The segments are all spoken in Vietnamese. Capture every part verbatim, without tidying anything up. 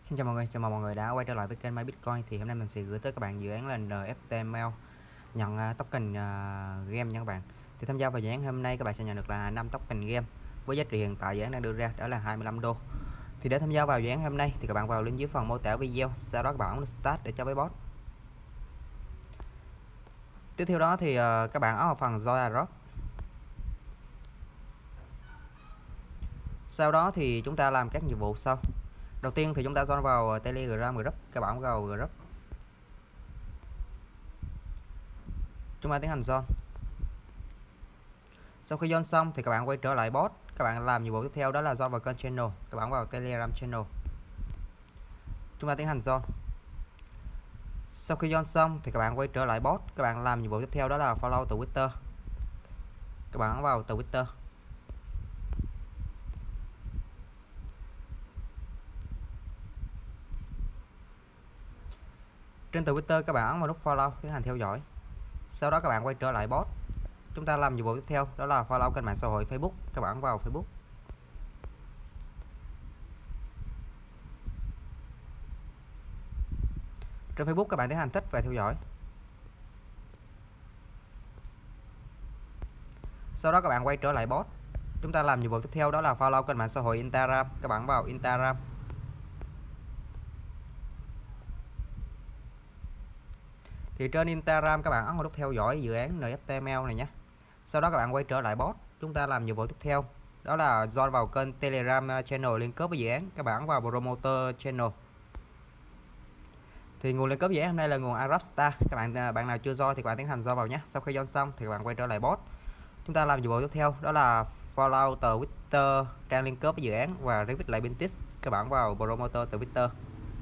Xin chào mọi người, chào mừng mọi người đã quay trở lại với kênh My Bitcoin. Thì hôm nay mình sẽ gửi tới các bạn dự án là en ép tê em lờ nhận uh, token uh, game nha các bạn. Thì tham gia vào dự án hôm nay các bạn sẽ nhận được là năm token game với giá trị hiện tại dự án đang đưa ra đó là hai mươi lăm đô. Thì để tham gia vào dự án hôm nay thì các bạn vào link dưới phần mô tả video, sau đó các bạn ấn start để cho với bot. Tiếp theo đó thì uh, các bạn ấn vào phần join airdrop. Sau đó thì chúng ta làm các nhiệm vụ sau. Đầu tiên thì chúng ta join vào Telegram group, các bạn vào group. Chúng ta tiến hành join. Sau khi join xong thì các bạn quay trở lại bot, các bạn làm nhiệm vụ tiếp theo đó là join vào kênh channel, các bạn vào Telegram channel. Chúng ta tiến hành join. Sau khi join xong thì các bạn quay trở lại bot, các bạn làm nhiệm vụ tiếp theo đó là follow Twitter. Các bạn vào Twitter. Trên Twitter các bạn ấn vào nút follow tiến hành theo dõi. Sau đó các bạn quay trở lại bot. Chúng ta làm nhiệm vụ tiếp theo đó là follow kênh mạng xã hội Facebook, các bạn vào Facebook. Trên Facebook các bạn tiến hành thích và theo dõi. Sau đó các bạn quay trở lại bot. Chúng ta làm nhiệm vụ tiếp theo đó là follow kênh mạng xã hội Instagram, các bạn vào Instagram. Thì trên Instagram các bạn ấn vào nút theo dõi dự án en ép tê em lờ này nhé. Sau đó các bạn quay trở lại bot. Chúng ta làm nhiệm vụ tiếp theo đó là join vào kênh Telegram channel liên kết với dự án, các bạn ấn vào promoter channel. Thì nguồn liên kết dự án hôm nay là nguồn Arabstar. Các bạn bạn nào chưa join thì các bạn tiến hành join vào nhé. Sau khi join xong thì các bạn quay trở lại bot. Chúng ta làm nhiệm vụ tiếp theo đó là follow Twitter trang liên kết với dự án và retweet lại Pinterest, các bạn vào promoter Twitter.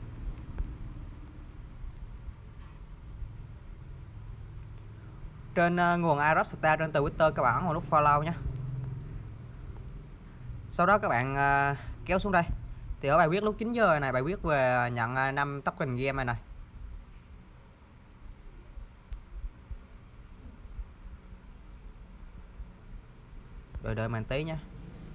Trên uh, nguồn Arabstar trên Twitter các bạn ấn vào nút follow nhé. Sau đó các bạn uh, kéo xuống đây. Thì ở bài viết lúc chín giờ này, bài viết về nhận uh, năm token game này này. Đợi đợi mình tí nhé.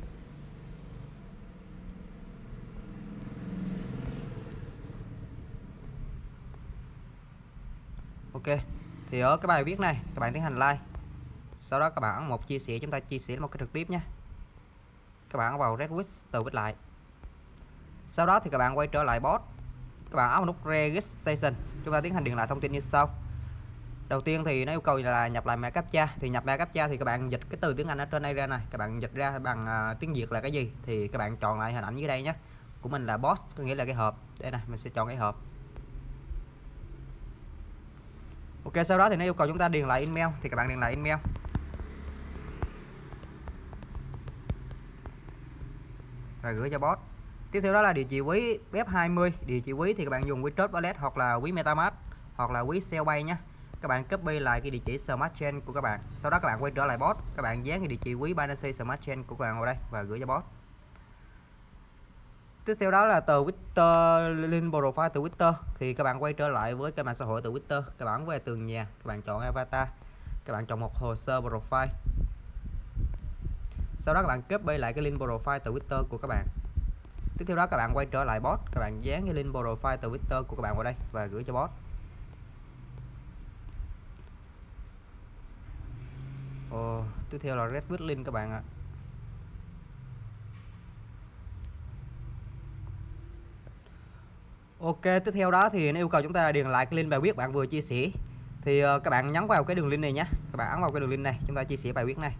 Ok. Thì ở cái bài viết này các bạn tiến hành like. Sau đó các bạn ấn một chia sẻ, chúng ta chia sẻ một cái trực tiếp nhé. Các bạn vào retweet từ viết lại. Sau đó thì các bạn quay trở lại bot. Các bạn ấn vào nút registration. Chúng ta tiến hành điền lại thông tin như sau. Đầu tiên thì nó yêu cầu là nhập lại mã captcha. Thì nhập mã captcha thì các bạn dịch cái từ tiếng Anh ở trên đây ra này, các bạn dịch ra bằng uh, tiếng Việt là cái gì thì các bạn chọn lại hình ảnh dưới đây nhé. Của mình là box, có nghĩa là cái hộp. Đây này, mình sẽ chọn cái hộp. Ok, sau đó thì nó yêu cầu chúng ta điền lại email thì các bạn điền lại email. Và gửi cho bot. Tiếp theo đó là địa chỉ ví web hai mươi, địa chỉ ví thì các bạn dùng ví Trust Wallet hoặc là ví MetaMask hoặc là ví Cellpay nhé. Các bạn copy lại cái địa chỉ Smart Chain của các bạn. Sau đó các bạn quay trở lại bot, các bạn dán cái địa chỉ ví Binance Smart Chain của các bạn vào đây và gửi cho bot. Tiếp theo đó là từ Twitter, link profile từ Twitter thì các bạn quay trở lại với cái mạng xã hội từ Twitter, các bạn về tường nhà, các bạn chọn avatar, các bạn chọn một hồ sơ profile. Sau đó các bạn copy lại cái link profile từ Twitter của các bạn. Tiếp theo đó các bạn quay trở lại bot, các bạn dán cái link profile từ Twitter của các bạn vào đây và gửi cho bot. Ồ, tiếp theo là retweet link các bạn ạ. Ok, tiếp theo đó thì nó yêu cầu chúng ta điền lại cái link bài viết bạn vừa chia sẻ. Thì uh, các bạn nhấn vào cái đường link này nhé. Các bạn ấn vào cái đường link này, chúng ta chia sẻ bài viết này.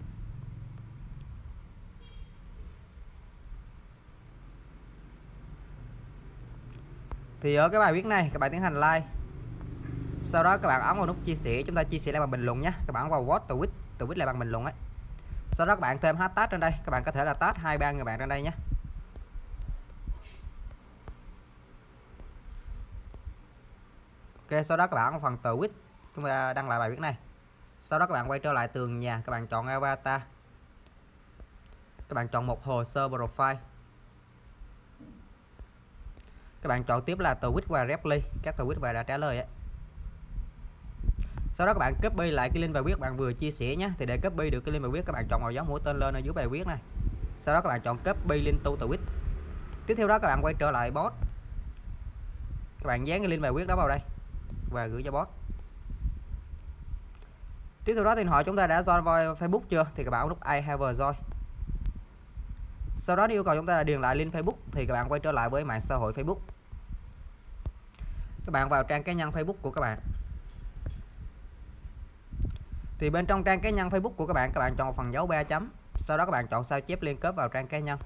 Thì ở cái bài viết này các bạn tiến hành like. Sau đó các bạn ấn vào nút chia sẻ, chúng ta chia sẻ lại bằng bình luận nhé. Các bạn vào vote tweet, tweet lại bằng bình luận ấy. Sau đó các bạn thêm hashtag trên đây, các bạn có thể là tag hai ba người bạn trên đây nhé. Ok, sau đó các bạn vào phần tweet, chúng ta đăng lại bài viết này. Sau đó các bạn quay trở lại tường nhà, các bạn chọn avatar. Các bạn chọn một hồ sơ profile. Các bạn chọn tiếp là tweet và reply, các tweet và đã trả lời ấy. Sau đó các bạn copy lại cái link bài viết bạn vừa chia sẻ nhé. Thì để copy được cái link bài viết các bạn chọn màu dấu mũi tên lên ở dưới bài viết này. Sau đó các bạn chọn copy link to tweet. Tiếp theo đó các bạn quay trở lại bot. Các bạn dán cái link bài viết đó vào đây và gửi cho boss. Tiếp theo đó thì hỏi chúng ta đã join vào Facebook chưa, thì các bạn lúc I have joined. Sau đó yêu cầu chúng ta là điền lại link Facebook, thì các bạn quay trở lại với mạng xã hội Facebook. Các bạn vào trang cá nhân Facebook của các bạn. Thì bên trong trang cá nhân Facebook của các bạn, các bạn chọn phần dấu ba chấm. Sau đó các bạn chọn sao chép liên kết vào trang cá nhân.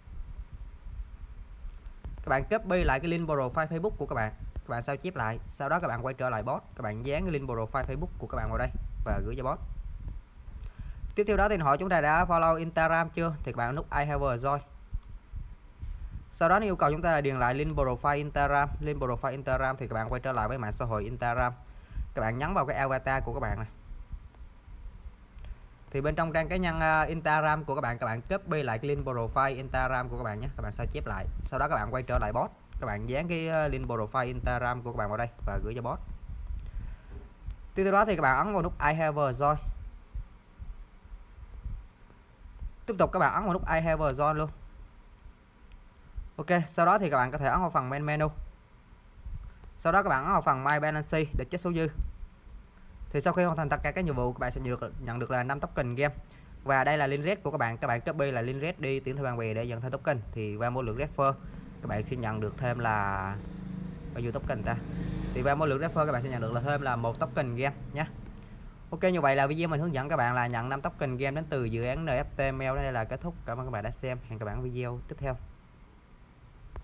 Các bạn copy lại cái link profile Facebook của các bạn. Các bạn sao chép lại. Sau đó các bạn quay trở lại boss. Các bạn dán cái link profile Facebook của các bạn vào đây và gửi cho boss. Tiếp theo đó thì hỏi chúng ta đã follow Instagram chưa, thì các bạn nút I have joined. Sau đó yêu cầu chúng ta là điền lại link profile Instagram. Link profile Instagram thì các bạn quay trở lại với mạng xã hội Instagram. Các bạn nhấn vào cái avatar của các bạn này. Thì bên trong trang cá nhân uh, Instagram của các bạn, các bạn copy lại cái link profile Instagram của các bạn nhé. Các bạn sao chép lại. Sau đó các bạn quay trở lại boss. Các bạn dán cái uh, link profile Instagram của các bạn vào đây và gửi cho boss. Tiếp theo đó thì các bạn ấn vào nút I have joined. Tiếp tục các bạn ấn vào nút I have joined luôn. Ok, sau đó thì các bạn có thể ấn vào phần main menu. Sau đó các bạn ấn vào phần My Balance để check số dư. Thì sau khi hoàn thành tất cả các nhiệm vụ, các bạn sẽ được nhận được là năm token game. Và đây là link red của các bạn, các bạn copy là link red đi tuyển theo bạn bè để nhận thêm token. Thì qua mỗi lượng refer các bạn sẽ nhận được thêm là bao nhiêu token ta? Thì qua mỗi lượng refer các bạn sẽ nhận được là thêm là một token game nhé. Ok, như vậy là video mình hướng dẫn các bạn là nhận năm token game đến từ dự án en ép tê Mail. Đây là kết thúc. Cảm ơn các bạn đã xem. Hẹn các bạn video tiếp theo.